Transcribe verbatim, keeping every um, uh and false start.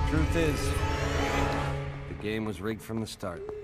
Truth is, the game was rigged from the start.